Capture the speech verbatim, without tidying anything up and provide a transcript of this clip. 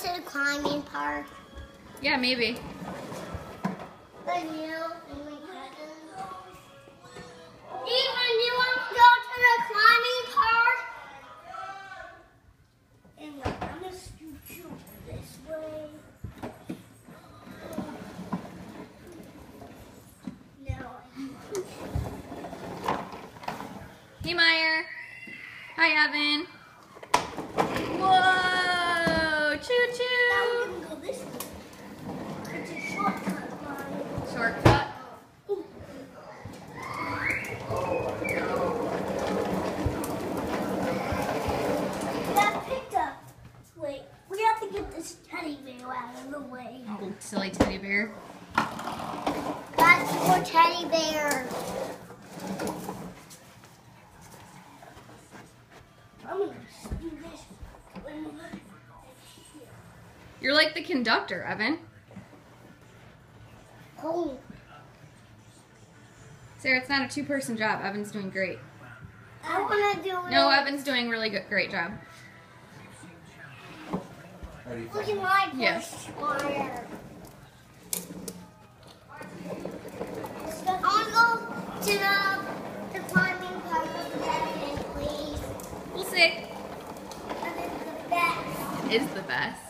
to the climbing park? Yeah, maybe. But you and my cousins. Ethan, do you want to go to the climbing park? And I'm gonna scoot you this way. No. Hey, Meyer. Hi, Evan. Whoa! Choo choo! Now we're gonna go this way. It's a shortcut, Mommy. Shortcut. That picked up. Wait, we have to get this teddy bear out of the way. Oh, silly teddy bear. That's for teddy bears. I'm gonna just do this. You're like the conductor, Evan. Oh. Sarah, it's not a two-person job. Evan's doing great. I wanna do it. No, Evan's doing really good, great job. Look at my push Yes. wire. I wanna go to the, the climbing park with Evan, please. We'll see. That is the best. It is the best.